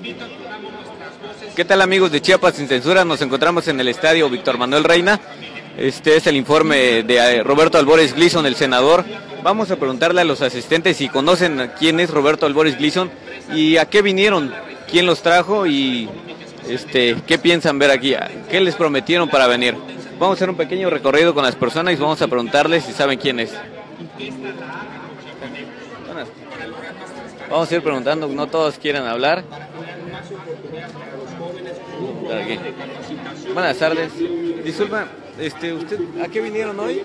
¿Qué tal, amigos de Chiapas sin Censura? Nos encontramos en el estadio Víctor Manuel Reina. Este es el informe de Roberto Albores Gleason, el senador. Vamos a preguntarle a los asistentes si conocen quién es Roberto Albores Gleason y a qué vinieron, quién los trajo y qué piensan ver aquí, qué les prometieron para venir. Vamos a hacer un pequeño recorrido con las personas y vamos a preguntarles si saben quién es. Vamos a ir preguntando, no todos quieren hablar. Aquí. Buenas tardes. Disculpa, ¿usted a qué vinieron hoy?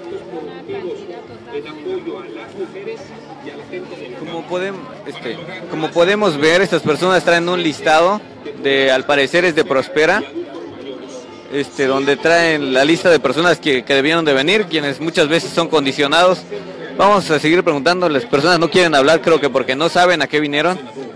Como podemos ver, estas personas traen un listado al parecer es de Prospera, donde traen la lista de personas que debieron de venir, quienes muchas veces son condicionados. Vamos a seguir preguntando, las personas no quieren hablar, creo que porque no saben a qué vinieron.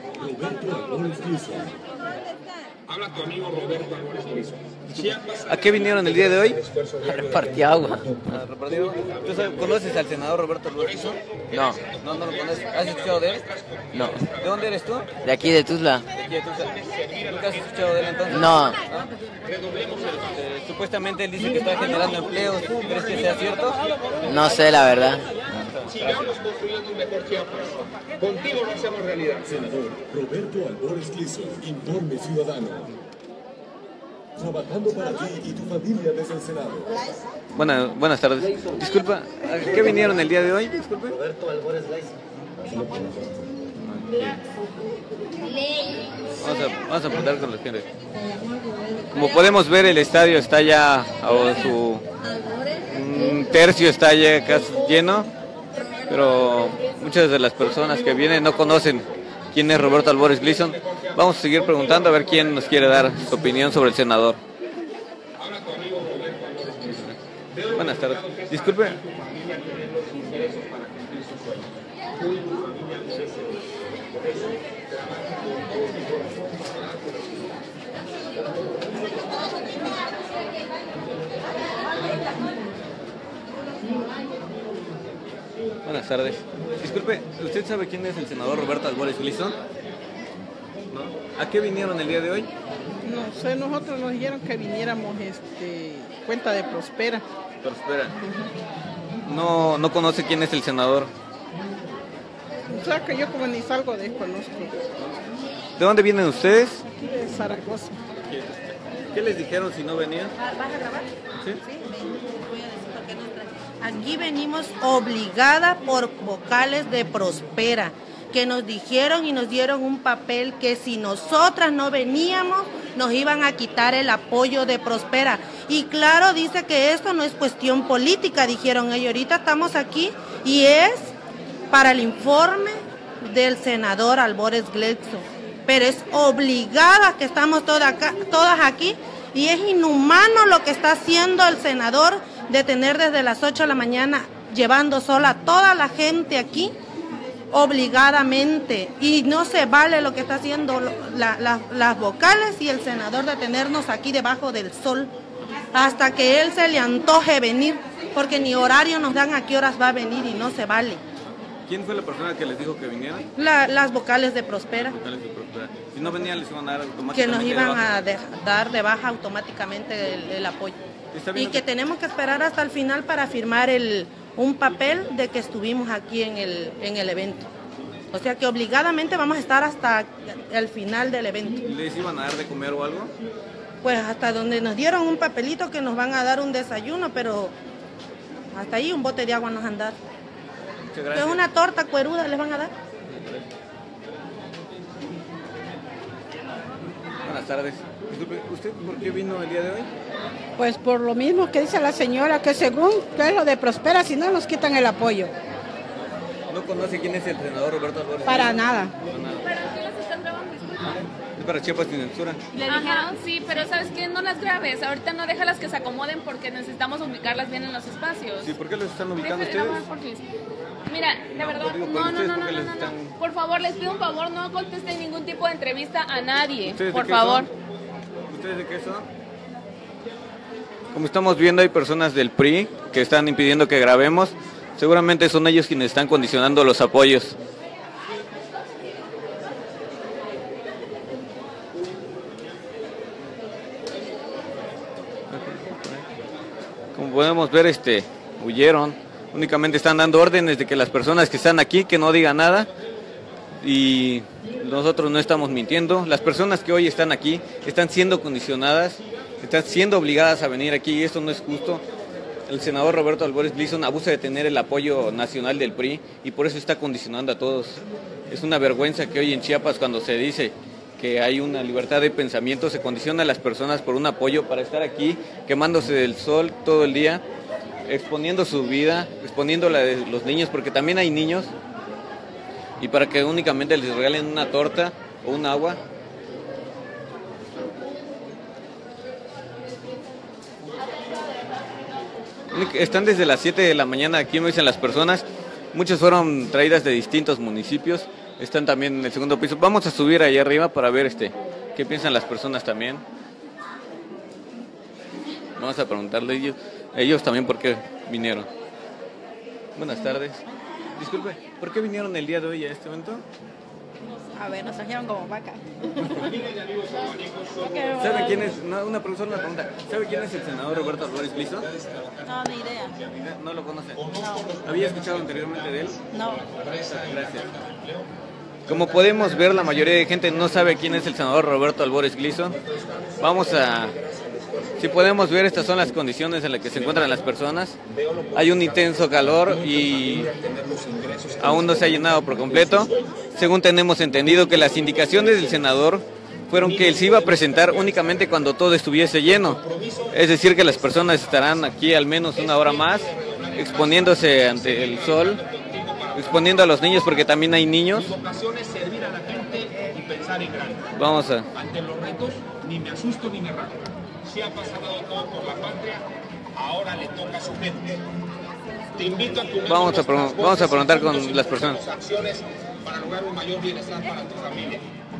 Habla tu amigo Roberto Albores Gleason. ¿A qué vinieron el día de hoy? A repartir agua. ¿Tú conoces al senador Roberto Albores Gleason? No. No lo conoces. ¿Has escuchado de él? No. ¿De dónde eres tú? De aquí de Tuzla. De aquí de Tuzla. ¿Nunca has escuchado de él entonces? No. Supuestamente él dice que está generando empleos. ¿Crees que sea cierto? No sé, la verdad. Sigamos construyendo un mejor Chiapas. Contigo lo hacemos realidad. Senador Roberto Albores Gleason, Informe Ciudadano. Trabajando para ti y tu familia desde el Senado. Buenas tardes. Disculpa, ¿a qué vinieron el día de hoy? Disculpe. Roberto Albores Gleason. Vamos a apuntar con los gente. Como podemos ver, el estadio está ya un tercio está ya casi lleno, pero muchas de las personas que vienen no conocen quién es Roberto Albores Gleason. Vamos a seguir preguntando a ver quién nos quiere dar su opinión sobre el senador. Buenas tardes. Disculpe. Buenas tardes. Disculpe, ¿usted sabe quién es el senador Roberto Albores Gleason? ¿No? ¿A qué vinieron el día de hoy? No sé, nosotros nos dijeron que viniéramos cuenta de Prospera. Prospera. No conoce quién es el senador. O sea que yo como ni salgo desconozco. ¿De dónde vienen ustedes? Aquí de Zaragoza. ¿Qué les dijeron si no venían? ¿Vas a grabar? ¿Sí? Voy a decir por qué nos traen. Aquí venimos obligada por vocales de Prospera, que nos dijeron y nos dieron un papel que si nosotras no veníamos, nos iban a quitar el apoyo de Prospera. Y claro, dice que esto no es cuestión política, dijeron ellos. Ahorita estamos aquí y es para el informe del senador Albores Gleason. Pero es obligada que estamos todas aquí y es inhumano lo que está haciendo el senador de tener desde las 8 de la mañana llevando sola a toda la gente aquí obligadamente, y no se vale lo que está haciendo las vocales y el senador de tenernos aquí debajo del sol hasta que él se le antoje venir, porque ni horario nos dan a qué horas va a venir y no se vale. ¿Quién fue la persona que les dijo que vinieran? Las vocales de Prospera. Si no venían, les iban a dar automáticamente que nos iban a dar de baja automáticamente el apoyo. Y que tenemos que esperar hasta el final para firmar un papel de que estuvimos aquí en el evento. O sea que obligadamente vamos a estar hasta el final del evento. ¿Les iban a dar de comer o algo? Pues hasta donde nos dieron un papelito que nos van a dar un desayuno, pero hasta ahí un bote de agua nos han dado. Muchas gracias. Es una torta cueruda les van a dar. Buenas tardes. Disculpe, ¿usted por qué vino el día de hoy? Pues por lo mismo que dice la señora, que según que es lo de Prospera, si no nos quitan el apoyo. ¿No conoce quién es el senador Roberto Albores? Para nada. ¿Para qué las están grabando? Es para Chiapas sin Censura. Ajá, sí, pero ¿sabes qué? No las grabes. Ahorita no déjalas que se acomoden porque necesitamos ubicarlas bien en los espacios. Sí, ¿por qué los están ubicando Deja- ustedes? porfis. Mira, de verdad, digo, no. ¿por qué les están- Por favor, les pido un favor, no contesten ningún tipo de entrevista a nadie. ¿Ustedes de Por qué favor. son? ¿Ustedes de qué son? Como estamos viendo, hay personas del PRI que están impidiendo que grabemos. Seguramente son ellos quienes están condicionando los apoyos. Como podemos ver, huyeron. Únicamente están dando órdenes de que las personas que están aquí, que no digan nada. Y nosotros no estamos mintiendo. Las personas que hoy están aquí están siendo condicionadas, están siendo obligadas a venir aquí y esto no es justo. El senador Roberto Albores Gleason abusa de tener el apoyo nacional del PRI y por eso está condicionando a todos. Es una vergüenza que hoy en Chiapas, cuando se dice que hay una libertad de pensamiento, se condiciona a las personas por un apoyo para estar aquí quemándose del sol todo el día, exponiendo su vida, exponiendo la de los niños, porque también hay niños, y para que únicamente les regalen una torta o un agua. Están desde las 7 de la mañana aquí, me dicen las personas. Muchas fueron traídas de distintos municipios. Están también en el segundo piso. Vamos a subir ahí arriba para ver qué piensan las personas también. Vamos a preguntarle ellos también por qué vinieron. Buenas tardes. Disculpe, ¿por qué vinieron el día de hoy a este evento? A ver, nos trajeron como vaca. ¿Sabe quién es? Una pregunta. ¿Sabe quién es el senador Roberto Albores Gleason? No, ni idea. ¿No lo conoce? No. ¿Había escuchado anteriormente de él? No. Gracias. Como podemos ver, la mayoría de gente no sabe quién es el senador Roberto Albores Gleason. Si podemos ver, estas son las condiciones en las que se encuentran las personas. Hay un intenso calor y aún no se ha llenado por completo. Según tenemos entendido que las indicaciones del senador fueron que él se iba a presentar únicamente cuando todo estuviese lleno. Es decir, que las personas estarán aquí al menos una hora más, exponiéndose ante el sol, exponiendo a los niños, porque también hay niños. Vamos a... Ante los retos, ni me asusto ni me rajo. Chiapas ha dado todo por la patria, ahora le toca a su gente. Te invito a que vamos a preguntar con las personas. Acciones para lograr un mayor bienestar para tu familia.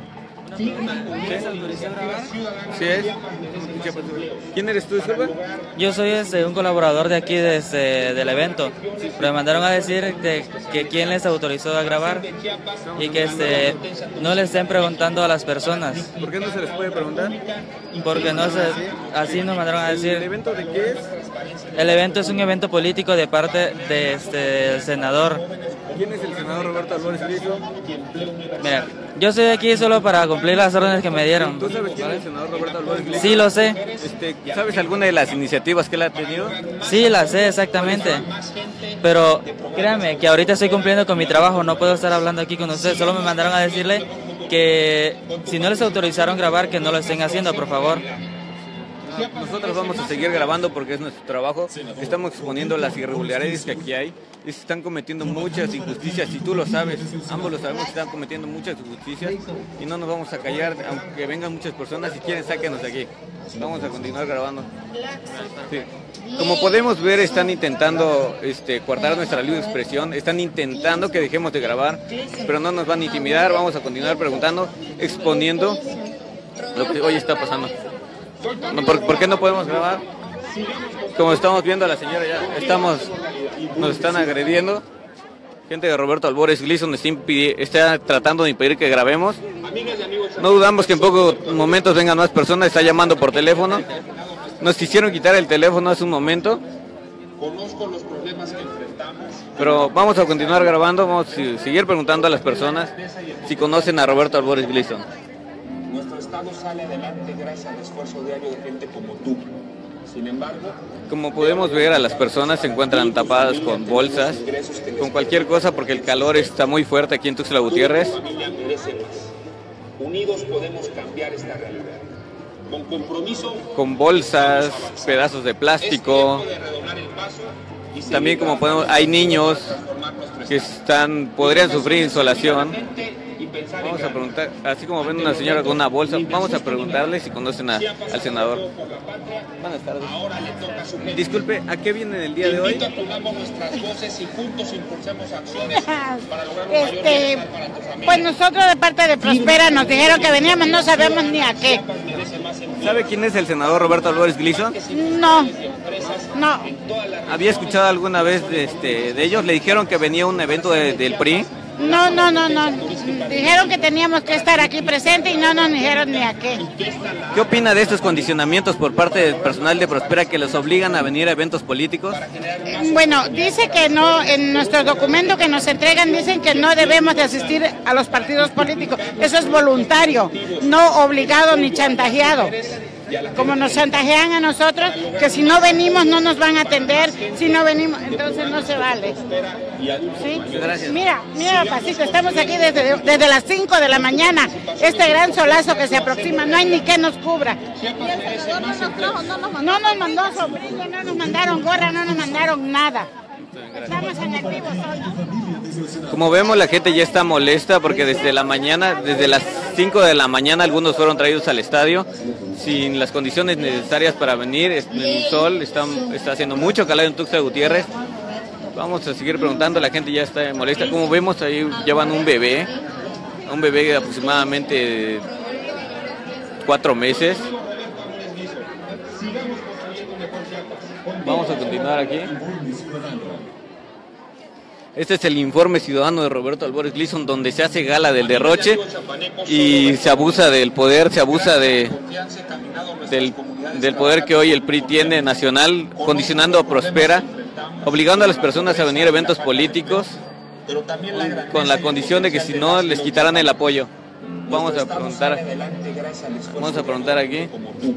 ¿Sí es? ¿Quién eres tú, disculpa? Yo soy un colaborador de aquí del evento, pero me mandaron a decir que quién les autorizó a grabar y que no le estén preguntando a las personas. ¿Por qué no se les puede preguntar? Porque así nos mandaron a decir. ¿El evento de qué es? El evento es un evento político de parte del senador. ¿Quién es el senador Roberto Albores Gleason? Mira, yo estoy aquí solo para cumplir las órdenes que me dieron. ¿Tú sabes quién es el senador Roberto Albores Gleason? Sí, lo sé. ¿Sabes alguna de las iniciativas que él ha tenido? Sí, la sé exactamente. Pero créanme que ahorita estoy cumpliendo con mi trabajo, no puedo estar hablando aquí con ustedes. Solo me mandaron a decirle que si no les autorizaron grabar, que no lo estén haciendo, por favor. Nosotros vamos a seguir grabando porque es nuestro trabajo. Estamos exponiendo las irregularidades que aquí hay. Se están cometiendo muchas injusticias y tú lo sabes. Ambos lo sabemos que están cometiendo muchas injusticias y no nos vamos a callar, aunque vengan muchas personas. Si quieren, sáquenos de aquí. Vamos a continuar grabando. Sí. Como podemos ver, están intentando coartar nuestra libre expresión. Están intentando que dejemos de grabar, pero no nos van a intimidar. Vamos a continuar preguntando, exponiendo lo que hoy está pasando. ¿Por qué no podemos grabar? Como estamos viendo a la señora ya, nos están agrediendo. Gente de Roberto Albores Gleason está tratando de impedir que grabemos. No dudamos que en pocos momentos vengan más personas, está llamando por teléfono. Nos quisieron quitar el teléfono hace un momento. Conozco los problemas que enfrentamos. Pero vamos a continuar grabando, vamos a seguir preguntando a las personas si conocen a Roberto Albores Gleason. Nuestro estado sale adelante gracias al esfuerzo diario de gente como tú. Sin embargo, como podemos ver, a las personas se encuentran tapadas con bolsas, con cualquier cosa, porque el calor está muy fuerte aquí en Tuxtla Gutiérrez. Unidos podemos cambiar esta realidad. Con compromiso, con bolsas, pedazos de plástico. También, como podemos, hay niños que podrían sufrir insolación. Vamos a preguntar, así como ven una señora con una bolsa, vamos a preguntarle si conocen al senador. Buenas tardes. Disculpe, ¿a qué vienen el día de hoy? Pues nosotros de parte de Prospera nos dijeron que veníamos, no sabemos ni a qué. ¿Sabe quién es el senador Roberto Albores Gleason? No. ¿Había escuchado alguna vez de ellos? ¿Le dijeron que venía un evento del PRI? No. dijeron que teníamos que estar aquí presentes y no nos dijeron ni a qué. ¿Qué opina de estos condicionamientos por parte del personal de Prospera que los obligan a venir a eventos políticos? Bueno, dice que no, en nuestros documentos que nos entregan dicen que no debemos de asistir a los partidos políticos. Eso es voluntario, no obligado ni chantajeado. Como nos chantajean a nosotros, que si no venimos no nos van a atender, si no venimos, entonces no se vale. ¿Sí? Gracias. Mira, papacito, estamos aquí desde las 5 de la mañana, este gran solazo que se aproxima, no hay ni que nos cubra. No nos mandó sombrilla, no nos mandaron gorra, no nos mandaron nada. Estamos en el vivo solo. Como vemos, la gente ya está molesta porque desde la mañana, desde las 5 de la mañana, algunos fueron traídos al estadio sin las condiciones necesarias para venir. El sol está haciendo mucho calor en Tuxtla Gutiérrez. Vamos a seguir preguntando, la gente ya está molesta. Como vemos, ahí llevan un bebé de aproximadamente 4 meses. Vamos a continuar aquí. Este es el informe ciudadano de Roberto Albores Gleason, donde se hace gala del derroche y se abusa del poder, se abusa del poder que hoy el PRI tiene nacional, condicionando a Prospera, obligando a las personas a venir a eventos políticos con la condición de que si no les quitarán el apoyo. Vamos a preguntar aquí.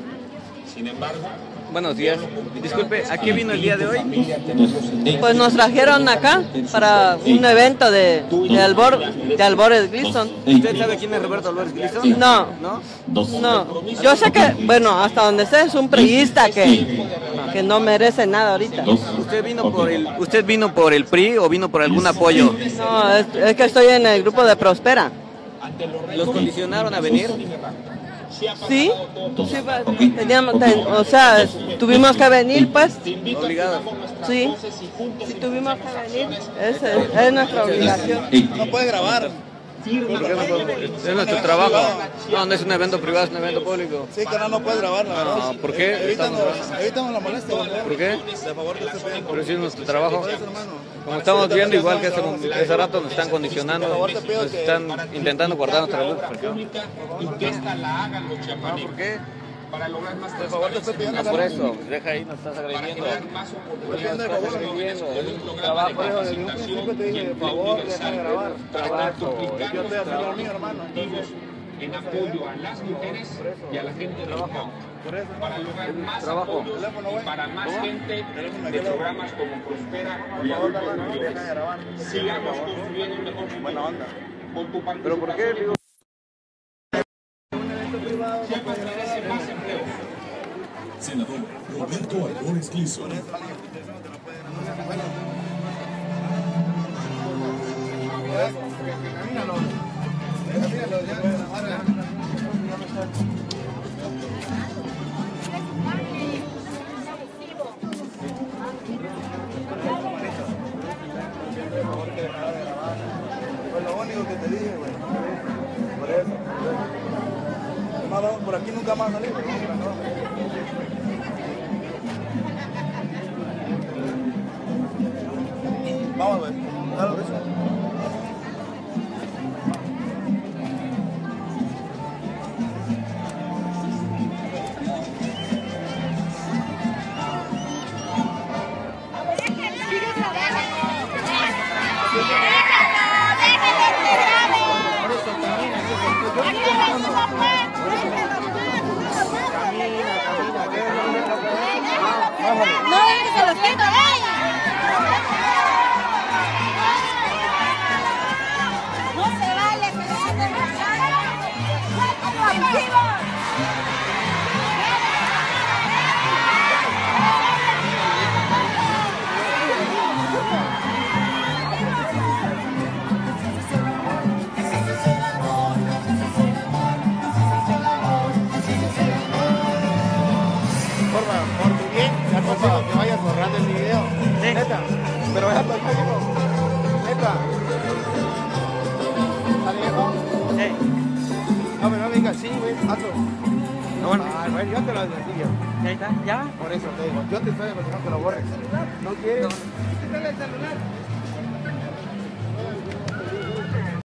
Buenos días. Disculpe, ¿a qué vino el día de hoy? Pues nos trajeron acá para un evento de Albores Gleason. ¿Usted sabe quién es Roberto Albores Gleason? No. Yo sé que, bueno, hasta donde sé es un priista que no merece nada ahorita. ¿Usted vino por el PRI o vino por algún apoyo? No, es que estoy en el grupo de Prospera. ¿Los condicionaron a venir? Sí, tuvimos que venir, pues. ¿Obligados? Sí, tuvimos que venir, es nuestra obligación. No puede grabar. Es nuestro trabajo. No es un evento privado, es un evento público. Sí, que no puede grabar. No, ¿por qué? Evítame la molestia. ¿Por qué? De favor, que usted pide. Pero sí es nuestro trabajo. Como estamos viendo, igual que hace rato nos están condicionando, nos están intentando guardar nuestra luz. Y que esta la hagan los chiapanecos. ¿Por qué? Para lograr más No, por eso, deja ahí, nos estás agrediendo. más oportunidades Es un trabajo. Desde un principio te dije, de favor, deja de grabar. Trabajo. Yo estoy haciendo lo mío, hermano. en apoyo a las mujeres y a la gente del campo. Para lograr más apoyo y para más gente de programas como Prospera y Adultos Mayores, sigamos construyendo un mejor futuro. Con tu participación. ¿Pero por qué? Digo, Chiapas merece más empleos. Senador Roberto Albores Gleason. Fue lo único que te dije, güey. Por eso. Por aquí nunca más salí, güey. Vamos, güey. Dale, por eso. No, se los quito, no se vale que se anden Por tu bien, ya consigo que vayas borrando el video. Sí. Neta. Pero ya está hijo. Neta. ¿Está viejo? Sí. No, pero no me digas sí, güey. Hazlo. No, bueno. Ay, güey, yo te lo decía. Ya está, ya. Por eso te digo, yo te estoy aconsejando que lo borres. ¿No quieres? Quítale el celular.